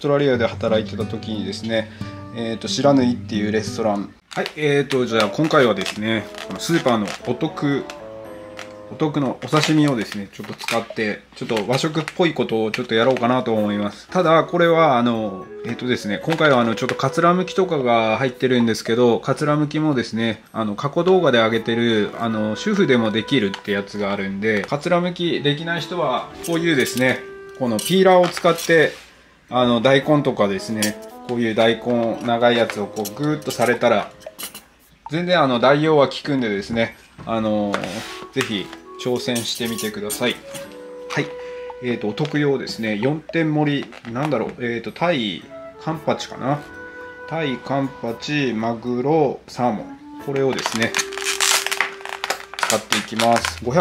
トラリアで働いてた時にですね、白縫いっていうレストラン、はい、じゃあ今回はですね、このスーパーのお得のお刺身をですね、ちょっと使って、ちょっと和食っぽいことをちょっとやろうかなと思います。ただ、これは、ですね、今回はちょっとかつらむきとかが入ってるんですけど、かつらむきもですね、過去動画で上げてる、主婦でもできるってやつがあるんで、かつらむきできない人は、こういうですね、このピーラーを使って、大根とかですね、こういう大根、長いやつをこう、ぐーっとされたら、全然代用は効くんでですね、ぜひ、挑戦してみてください。はい。お得用ですね。4点盛り、なんだろう、タイ、カンパチかな。タイ、カンパチ、マグロ、サーモン。これをですね、使っていきます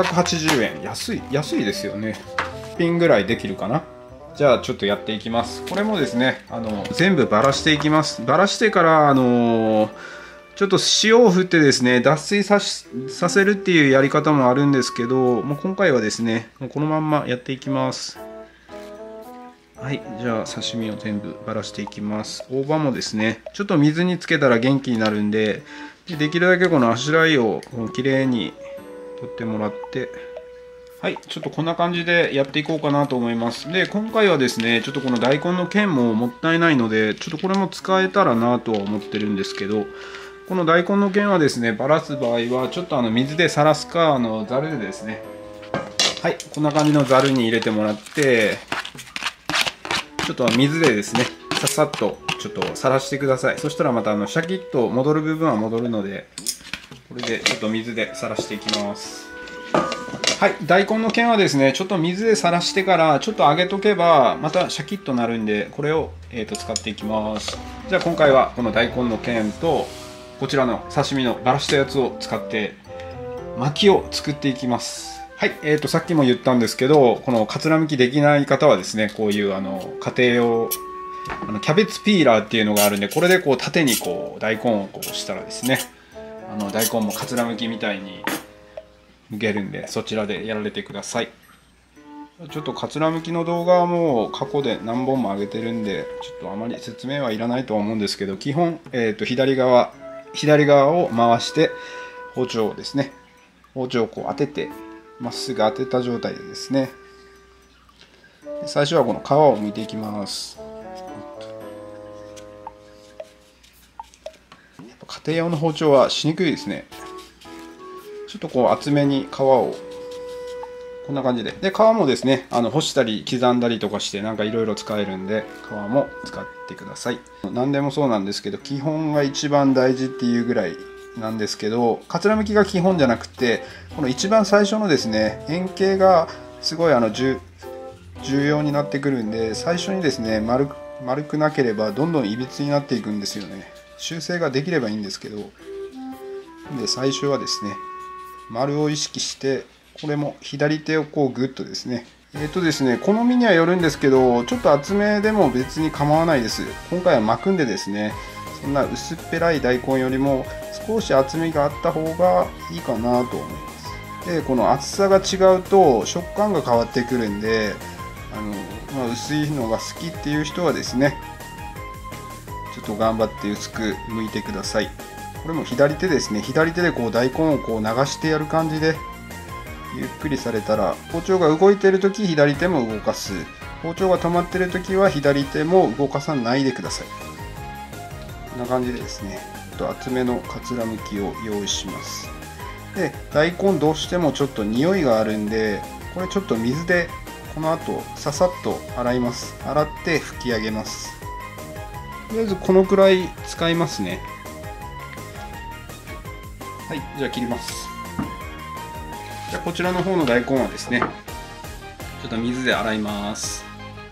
。580円。安いですよね。1品ぐらいできるかな。じゃあ、ちょっとやっていきます。これもですね、全部ばらしていきます。ばらしてから、ちょっと塩を振ってですね、脱水させるっていうやり方もあるんですけど、もう今回はですね、もうこのまんまやっていきます。はい、じゃあ刺身を全部ばらしていきます。大葉もですね、ちょっと水につけたら元気になるんで、できるだけこのあしらいをきれいに取ってもらって、はい、ちょっとこんな感じでやっていこうかなと思います。で、今回はですね、ちょっとこの大根の剣ももったいないので、ちょっとこれも使えたらなとは思ってるんですけど、この大根の剣はですね、ばらす場合は、ちょっと水でさらすか、ざるでですね、はい、こんな感じのざるに入れてもらって、ちょっと水でですね、ささっとちょっとさらしてください。そしたらまたシャキッと戻る部分は戻るので、これでちょっと水でさらしていきます。はい、大根の剣はですね、ちょっと水でさらしてからちょっと揚げとけばまたシャキッとなるんで、これを、使っていきます。じゃあ今回はこの大根の剣とこちらの刺身のばらしたやつを使って巻きを作っていきます。はい、さっきも言ったんですけど、このかつらむきできない方はですね、こういう家庭用キャベツピーラーっていうのがあるんで、これでこう縦にこう大根をこうしたらですね、大根もかつらむきみたいに剥けるんで、そちらでやられてください。ちょっとかつらむきの動画はもう過去で何本も上げてるんで、ちょっとあまり説明はいらないとは思うんですけど、基本、左側を回して包丁をですね、包丁をこう当てて、まっすぐ当てた状態でですね、最初はこの皮を剥いていきます。やっぱ家庭用の包丁はしにくいですね。ちょっとこう厚めに皮をこんな感じで、皮もですね、干したり刻んだりとかしてなんかいろいろ使えるんで、皮も使ってください。何でもそうなんですけど、基本が一番大事っていうぐらいなんですけど、かつらむきが基本じゃなくて、この一番最初のですね、円形がすごい重要になってくるんで、最初にですね、丸くなければどんどんいびつになっていくんですよね。修正ができればいいんですけど、で最初はですね、丸を意識して、これも左手をこうグッとですね、ですね、好みにはよるんですけど、ちょっと厚めでも別に構わないです。今回は巻くんでですね、そんな薄っぺらい大根よりも少し厚みがあった方がいいかなと思います。で、この厚さが違うと食感が変わってくるんで、薄いのが好きっていう人はですね、ちょっと頑張って薄く剥いてください。これも左手ですね、左手でこう大根をこう流してやる感じで、ゆっくりされたら、包丁が動いているとき左手も動かす、包丁が止まっているときは左手も動かさないでください。こんな感じでですね、厚めのかつらむきを用意します。で、大根どうしてもちょっと匂いがあるんで、これちょっと水でこの後ささっと洗います。洗って拭き上げます。とりあえずこのくらい使いますね。はい、じゃあ切ります。じゃあこちらの方の大根はですね、ちょっと水で洗います。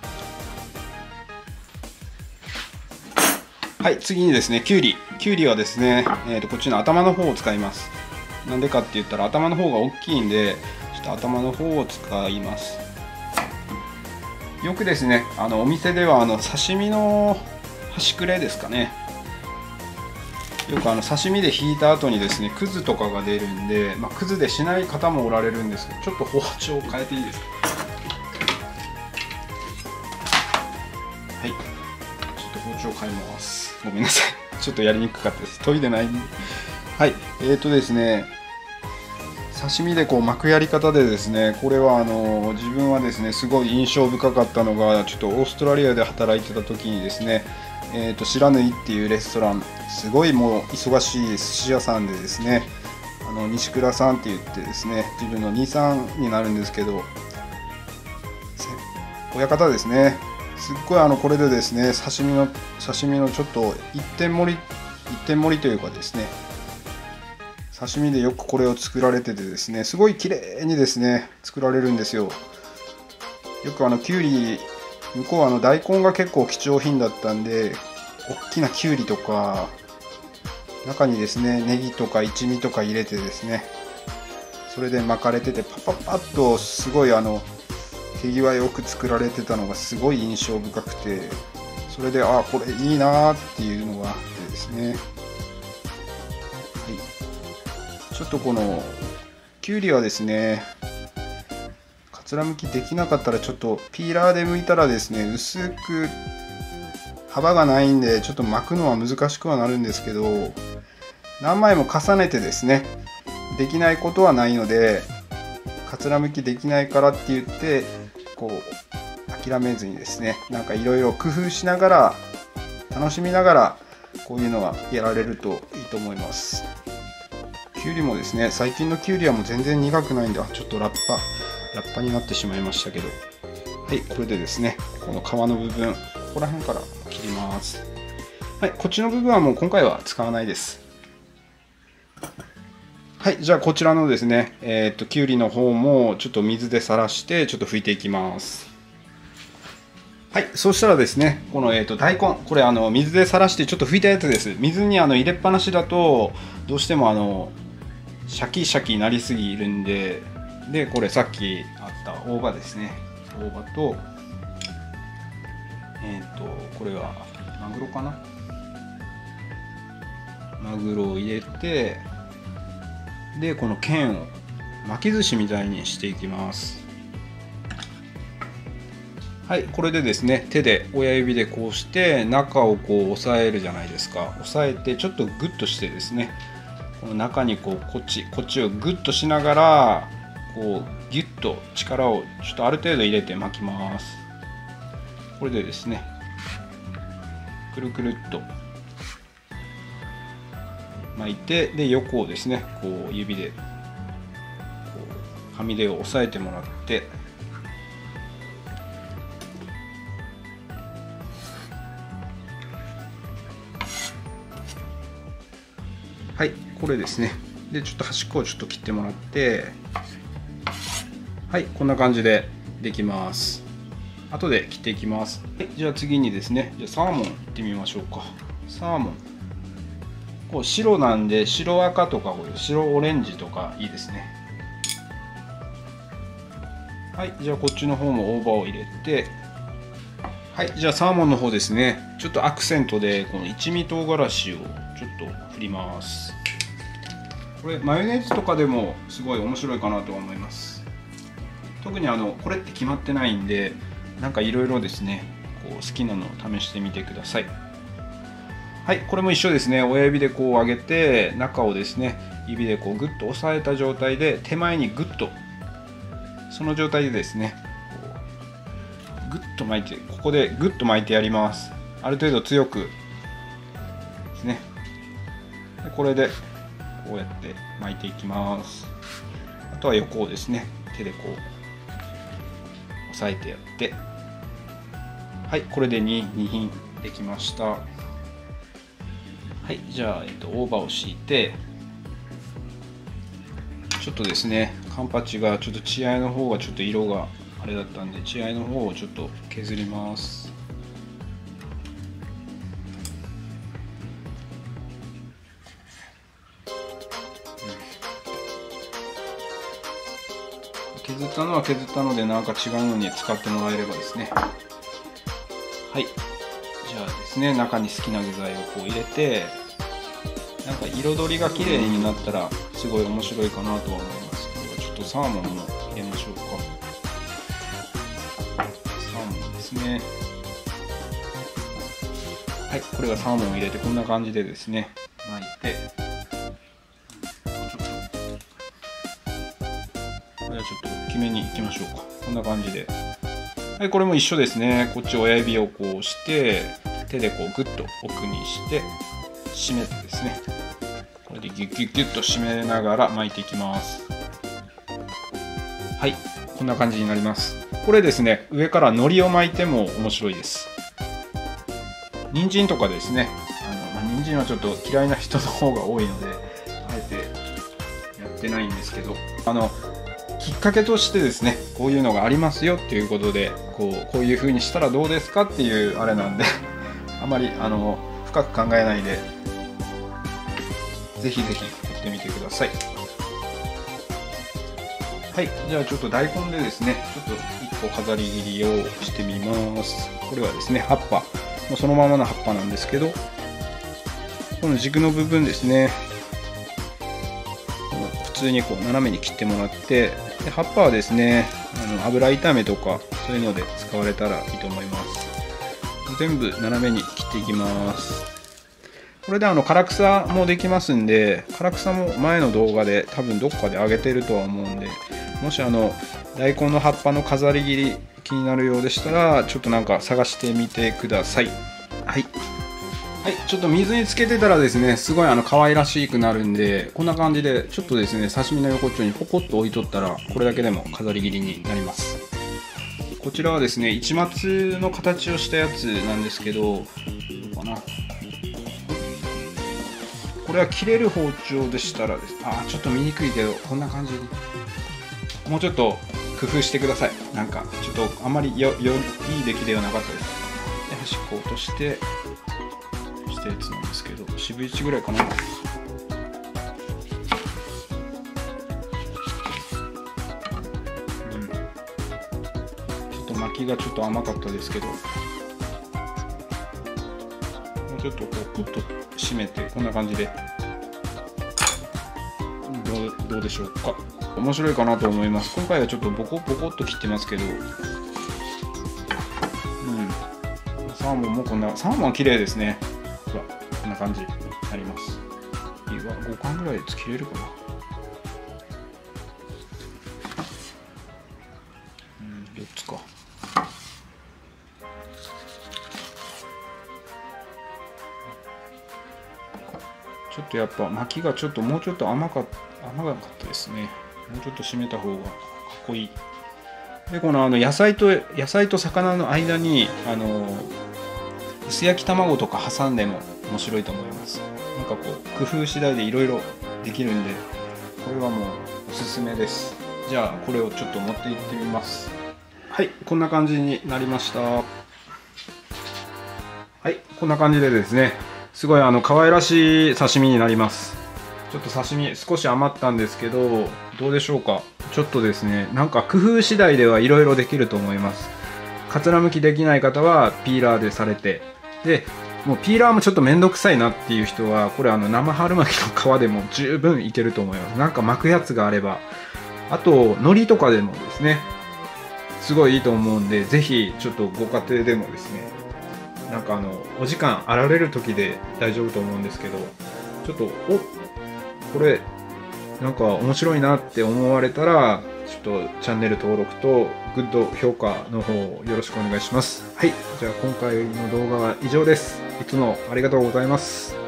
はい、次にですね、きゅうりはですね、こっちの頭の方を使います。なんでかって言ったら頭の方が大きいんで、ちょっと頭の方を使います。よくですね、お店では刺身の端くれですかね、よく刺身で引いた後にですね、くずとかが出るんで、くずでしない方もおられるんですけど、ちょっと包丁を変えていいですか。はい、 ょっと包丁変えます。ごめんなさい。ちょっとやりにくかったです。研いでない。はい。ですね、刺身でこう巻くやり方でですね、これは自分はですね、すごい印象深かったのが、ちょっとオーストラリアで働いてた時にですね、白縫いっていうレストラン、すごいもう忙しい寿司屋さんでですね、西倉さんって言ってですね、自分の兄さんになるんですけど、親方ですね、すっごいこれでですね、刺身のちょっと一点盛りというかですね、刺身でよくこれを作られててですね、すごい綺麗にですね作られるんですよ。よくきゅうり、向こうは大根が結構貴重品だったんで、大きなきゅうりとか中にですねネギとか一味とか入れてですね、それで巻かれてて、パパパッとすごい手際よく作られてたのがすごい印象深くて、それでこれいいなーっていうのがあってですね、はい、ちょっとこのきゅうりはですね、かつらむきできなかったらちょっとピーラーで剥いたらですね、薄く幅がないんでちょっと巻くのは難しくはなるんですけど、何枚も重ねてですねできないことはないので、かつらむきできないからって言ってこう諦めずにですね、なんかいろいろ工夫しながら楽しみながらこういうのがやられるといいと思います。きゅうりもですね、最近のきゅうりはもう全然苦くないんで、ちょっとラッパになってしまいましたけど、はい、これでですね、この皮の部分、ここら辺から切ります。はい、こっちの部分はもう今回は使わないです。はい、じゃあこちらのですね、きゅうりの方もちょっと水でさらしてちょっと拭いていきます。はい、そしたらですね、この大根、これ水でさらしてちょっと拭いたやつです。水に入れっぱなしだとどうしてもシャキシャキなりすぎるんで、これさっきあった大葉ですね、大葉とこれはマグロかな、マグロを入れて、でこの剣を巻き寿司みたいにしていきます。はい、これでですね、手で親指でこうして中をこう押さえるじゃないですか。押さえてちょっとグッとしてですね、この中にこっちをグッとしながらこうギュッと力をちょっとある程度入れて巻きます。これでですね、くるくるっと巻いて、で横をですねこう指でこうはみ出を押さえてもらって、はい、これですね。でちょっと端っこをちょっと切ってもらって、はい、こんな感じでできます。後で切っていきます。はい、じゃあ次にですね、じゃあサーモンいってみましょうか。サーモン、こう白なんで白赤とか白オレンジとかいいですね。はい、じゃあこっちの方も大葉を入れて、はい、じゃあサーモンの方ですね、ちょっとアクセントでこの一味唐辛子をちょっと振ります。これマヨネーズとかでもすごい面白いかなと思います。特にこれって決まってないんで、なんかいろいろですねこう好きなのを試してみてください。はい、これも一緒ですね。親指でこう上げて、中をですね指でこうグッと押さえた状態で手前にグッと、その状態でですねグッと巻いて、ここでグッと巻いてやります。ある程度強くですね。でこれでこうやって巻いていきます。あとは横をですね手でこう押さえてやって、はい、これで2品できました。はい、じゃあ、大葉を敷いて、ちょっとですねカンパチがちょっと血合いの方がちょっと色があれだったんで、血合いの方をちょっと削ります。削ったのは削ったので、なんか違うのに使ってもらえればですね。はい、じゃあですね、中に好きな具材をこう入れて、なんか彩りが綺麗になったらすごい面白いかなとは思います。ではちょっとサーモンも入れましょうか。サーモンですね。 はい、これがサーモンを入れてこんな感じでですね巻いて、これはちょっと大きめにいきましょうか。こんな感じで、はい、これも一緒ですね。こっち親指をこうして手でこうグッと奥にして締めてですね、これでギュッギュッギュッと締めながら巻いていきます。はい、こんな感じになります。これですね、上から海苔を巻いても面白いです。人参とかですね、人参はちょっと嫌いな人の方が多いのであえてやってないんですけど、きっかけとしてですね、こういうのがありますよっていうことでこういう風にしたらどうですかっていうあれなんであまり深く考えないでぜひぜひやってみてください。はい、じゃあちょっと大根でですね、ちょっと1個飾り切りをしてみます。これはですね、葉っぱ、もうそのままの葉っぱなんですけど、この軸の部分ですね、普通にこう斜めに切ってもらって、で葉っぱはですね、油炒めとかそういうので使われたらいいと思います。全部斜めに切っていきます。これで唐草もできますんで、唐草も前の動画で多分どっかで上げてるとは思うんで、もし大根の葉っぱの飾り切り気になるようでしたらちょっとなんか探してみてください。はい、はい、ちょっと水につけてたらですね、すごい可愛らしくなるんで、こんな感じでちょっとですね、刺身の横っちょにポコッと置いとったらこれだけでも飾り切りになります。こちらはですね、市松の形をしたやつなんですけど、どうかな、これは切れる包丁でしたらです、ちょっと見にくいけどこんな感じにもうちょっと工夫してください。なんかちょっとあんまりいい出来ではなかったです。で端っこ落としてしたやつなんですけど、四分1ぐらいかな。ちょっと巻きがちょっと甘かったですけど、もうちょっとこうグッと締めてこんな感じでどうでしょうか。面白いかなと思います。今回はちょっとボコボコっと切ってますけど、サーモンもサーモンは綺麗ですね。ほらこんな感じになります。5貫ぐらいで切れるかな。4つか。ちょっとやっぱ巻きがもうちょっと甘かったですね。もうちょっと締めた方がかっこいい。でこの野菜と魚の間に薄焼き卵とか挟んでも面白いと思います。なんかこう工夫次第でいろいろできるんで、これはもうおすすめです。じゃあこれをちょっと持っていってみます。はい、こんな感じになりました。はい、こんな感じでですね、すごい可愛らしい刺身になります。ちょっと刺身少し余ったんですけど、どうでしょうか。ちょっとですね、なんか工夫次第ではいろいろできると思います。かつらむきできない方はピーラーでされて、でもうピーラーもちょっとめんどくさいなっていう人はこれ生春巻きの皮でも十分いけると思います。なんか巻くやつがあれば、あと海苔とかでもですね、すごいいいと思うんで、ぜひちょっとご家庭でもですね、なんかお時間あられる時で大丈夫と思うんですけど、ちょっとこれなんか面白いなって思われたら、ちょっとチャンネル登録とグッド評価の方よろしくお願いします。はい、じゃあ今回の動画は以上です。いつもありがとうございます。